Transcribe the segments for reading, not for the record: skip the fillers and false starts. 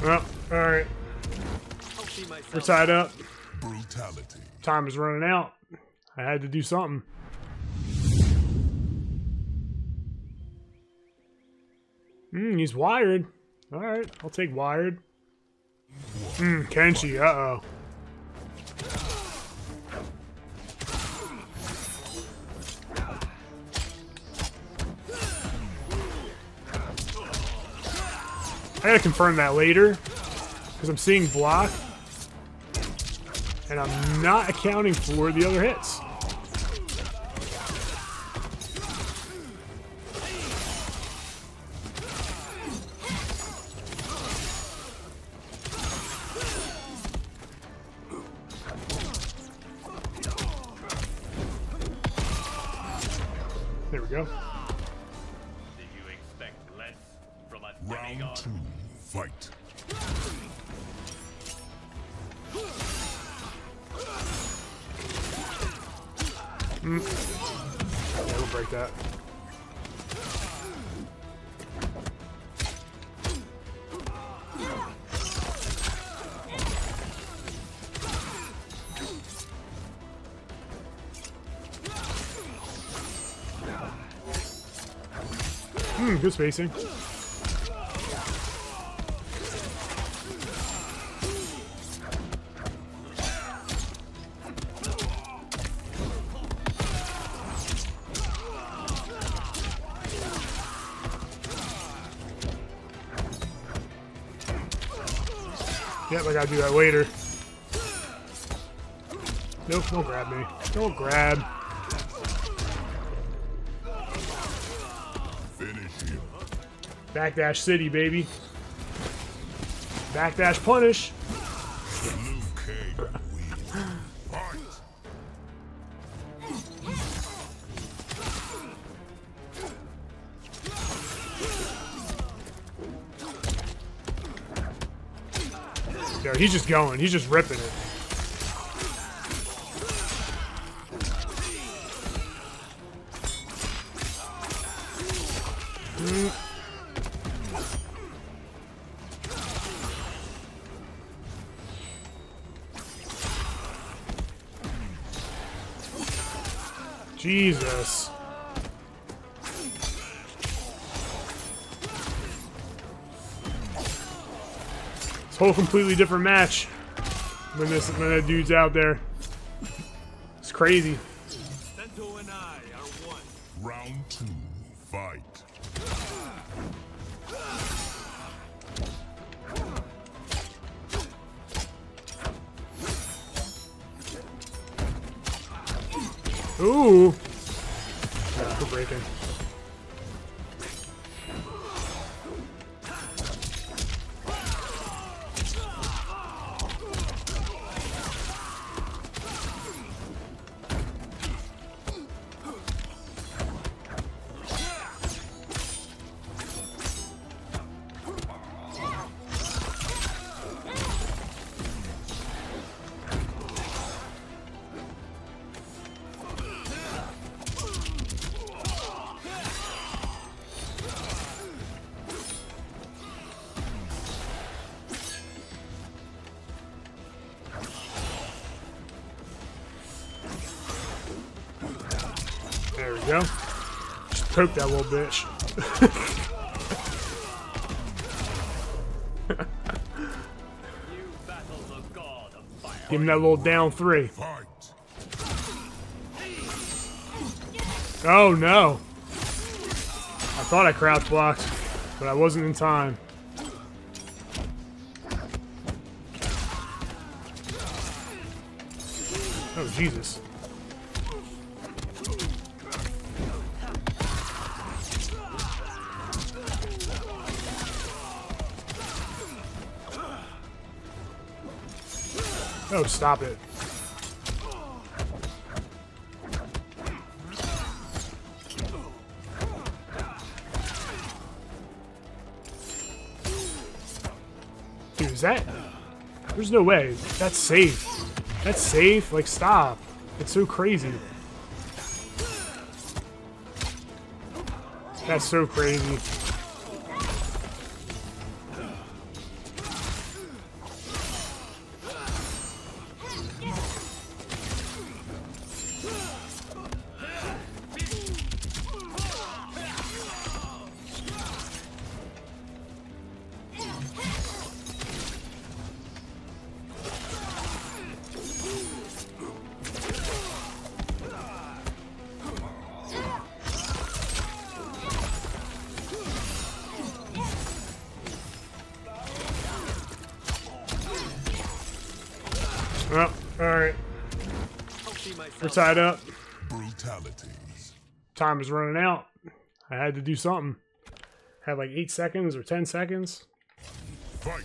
Well, alright. We're tied up. Brutality. Time is running out. I had to do something. He's wired. Alright, I'll take wired. Kenshi, uh-oh. I gotta confirm that later, because I'm seeing block, and I'm not accounting for the other hits. There we go. Did you expect less from a Round demigod? 2, fight. Yeah, we'll break that. Good spacing. Yep, I gotta do that later. Nope, don't grab me. Don't grab. Finish him. Backdash City, baby. Backdash punish. Liu Kang wins. Fight. Yo, he's just going. He's just ripping it. Jesus. It's a whole completely different match when that dude's out there. It's crazy. Sento and I are one. Round 2, fight. Ooh. Yeah, we're breaking. There we go. Just poke that little bitch. You battle the god of fire. Give him that little down 3. Fight. Oh no. I thought I crouch blocked, but I wasn't in time. Oh Jesus. Oh, stop it. Dude, is that... There's no way. That's safe. That's safe? Like, stop. It's so crazy. That's so crazy. Alright, I'll see myself. we're tied up. Brutalities. Time is running out. I had to do something. Had like 8 seconds or 10 seconds. Fight.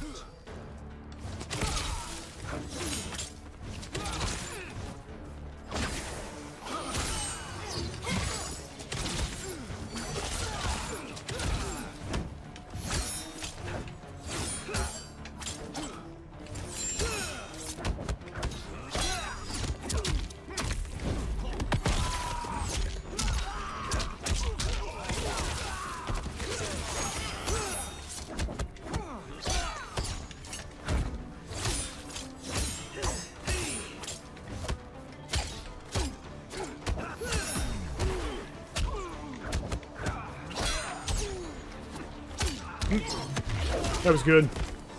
That was good.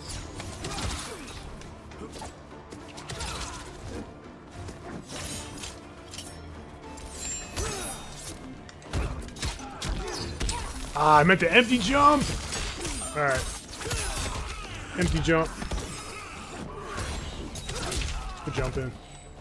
Ah, I meant to empty jump. All right, empty jump. Good jump in.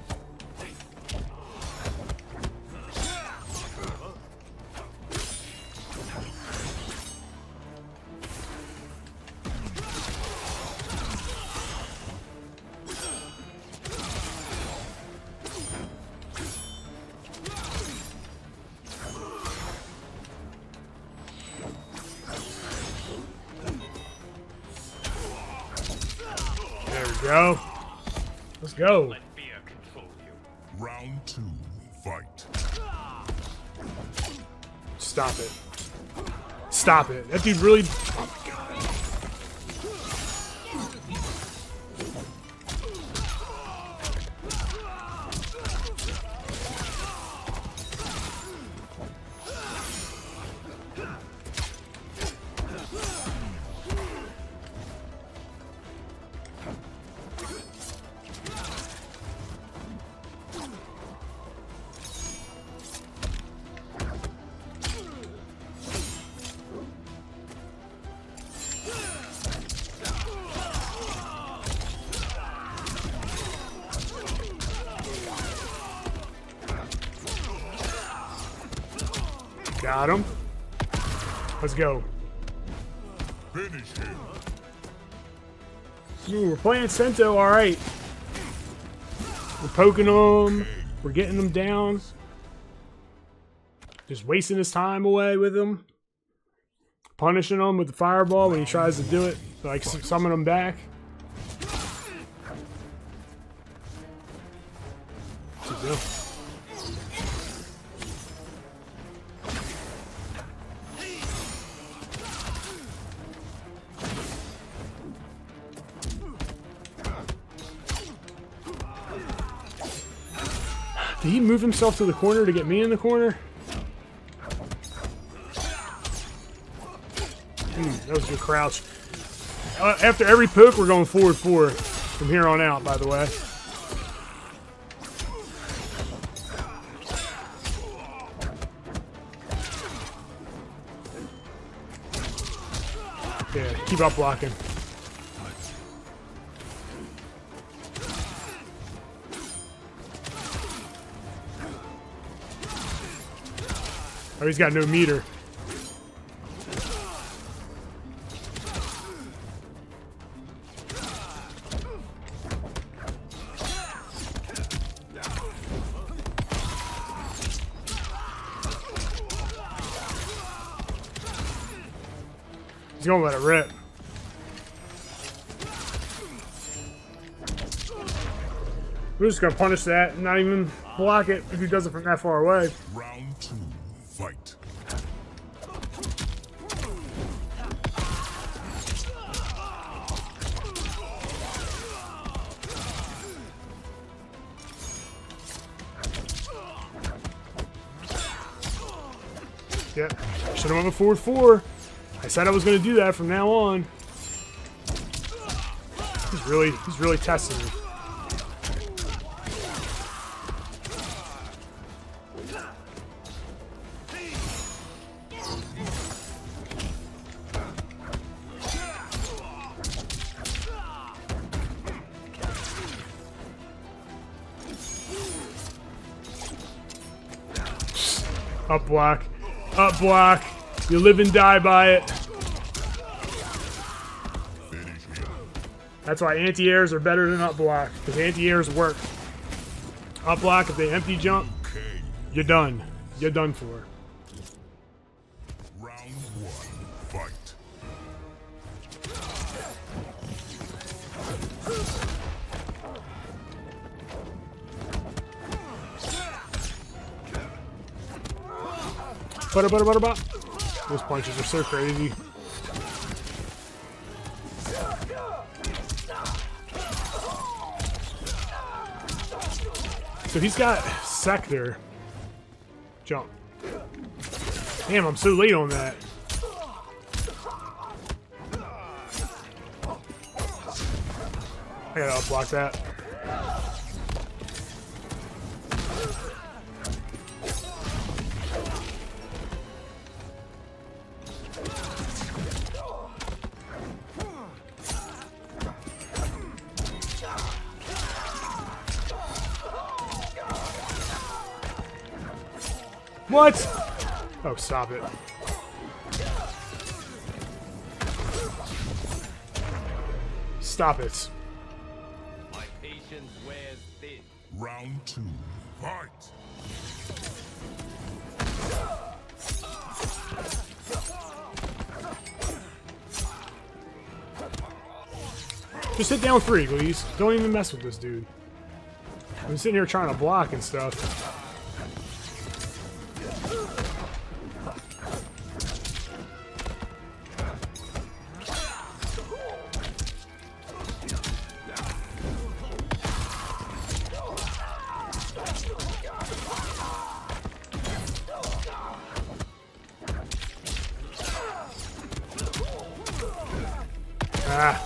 There we go. Let's go. Let fear control you. Round 2. Fight. Stop it. Stop it. That dude really... Oh my god. Got him. Let's go. Finish him. Ooh, we're playing Sento, all right. We're poking them. We're getting them down. Just wasting his time away with him. Punishing him with the fireball when he tries to do it. Like summon him back. What's he do? Did he move himself to the corner to get me in the corner? That was a good crouch. After every poke, we're going forward 4 from here on out, by the way. Yeah, keep up blocking. Oh, he's got no meter. He's gonna let it rip. We're just gonna punish that and not even block it if he does it from that far away. Round 2. Fight. Yep. Should have went with forward 4. I said I was going to do that from now on. He's really testing me. Up block. Up block. You live and die by it. Finish him. That's why anti-airs are better than up block, because anti-airs work. Up block, if they empty jump, Okay. you're done. You're done for. Round one. Fight. Butter. Those punches are so crazy. So he's got sector. Jump. Damn, I'm so late on that. I gotta unblock that. What? Oh, stop it. Stop it. My patience wears thin. Round two. Fight. Just hit down 3, please. Don't even mess with this dude. I'm sitting here trying to block and stuff. Ah.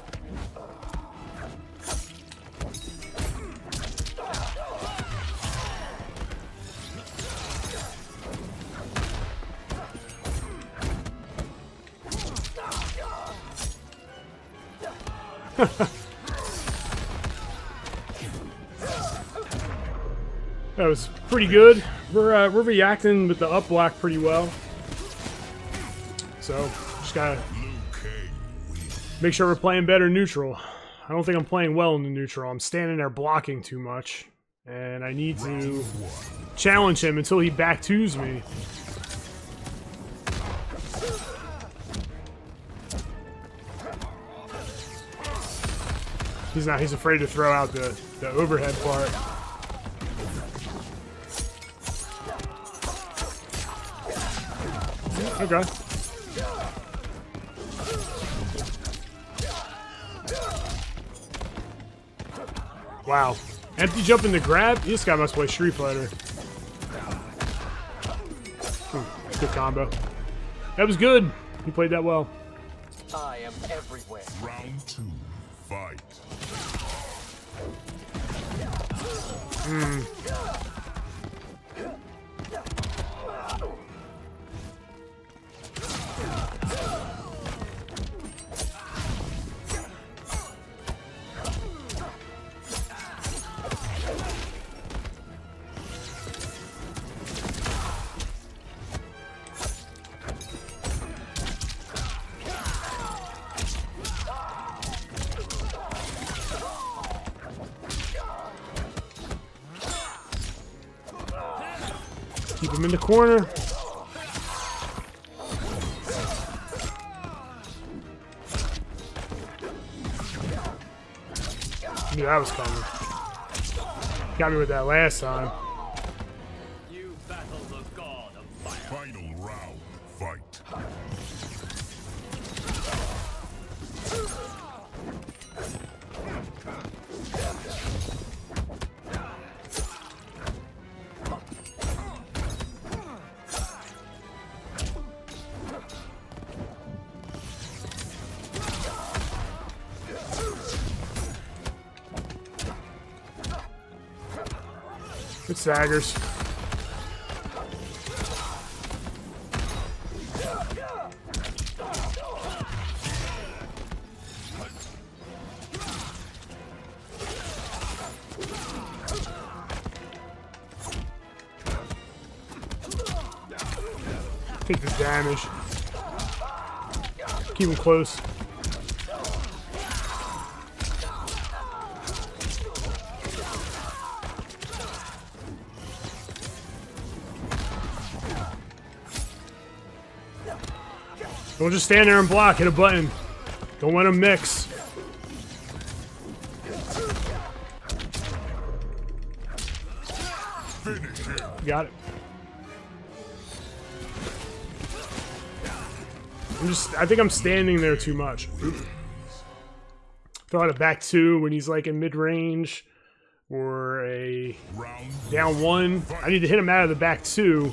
That was pretty good. We're reacting with the up block pretty well. So just gotta make sure we're playing better neutral. I don't think I'm playing well in the neutral. I'm standing there blocking too much, and I need to challenge him until he back twos me. He's not. He's afraid to throw out the overhead part. Okay. Wow. Empty jump in the grab? This guy must play Street Fighter. Good combo. That was good. He played that well. I am everywhere. Round two. Fight. Keep him in the corner. Knew that was coming. Got me with that last time. You battle the god of fire. Final round. Fight. Good staggers. Take the damage. Keep him close. Don't just stand there and block. Hit a button. Don't let him mix. Got it. I think I'm standing there too much. Throw out a back two when he's like in mid-range. Or a down one. I need to hit him out of the back two.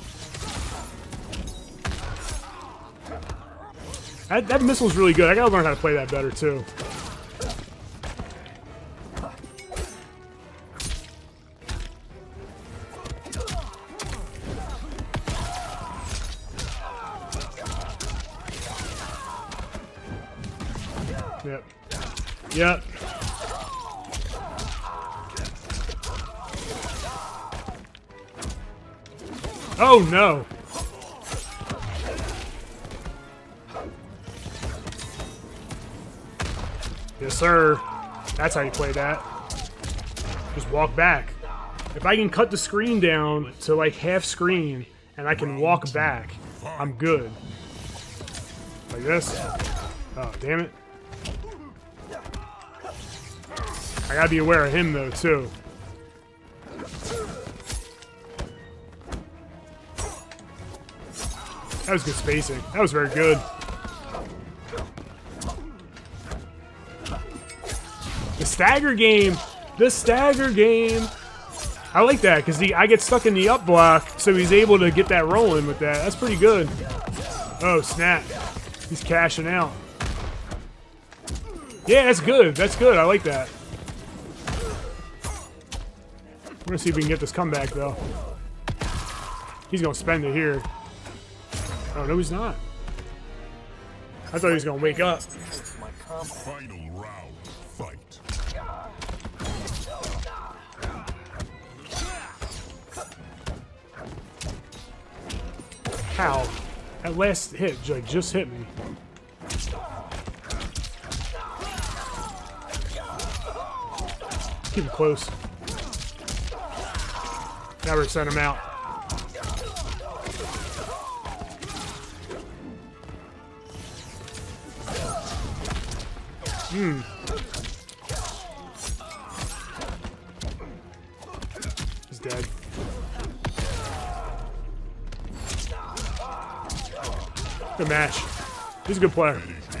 That missile's really good. I gotta learn how to play that better too. Yep. Yep. Oh no. Yes, sir. That's how you play that. Just walk back. If I can cut the screen down to like half screen and I can walk back, I'm good. Like this. Oh, damn it. I gotta be aware of him though, too. That was good spacing. That was very good. The stagger game. The stagger game. I like that because I get stuck in the up block, so he's able to get that rolling with that. That's pretty good. Oh, snap. He's cashing out. Yeah, that's good. That's good. I like that. We're going to see if we can get this comeback, though. He's going to spend it here. Oh, no, he's not. I thought he was going to wake up. Final round, fight. How? That last hit, like, just hit me. Keep him close. Never send him out. He's dead. Good match. He's a good player.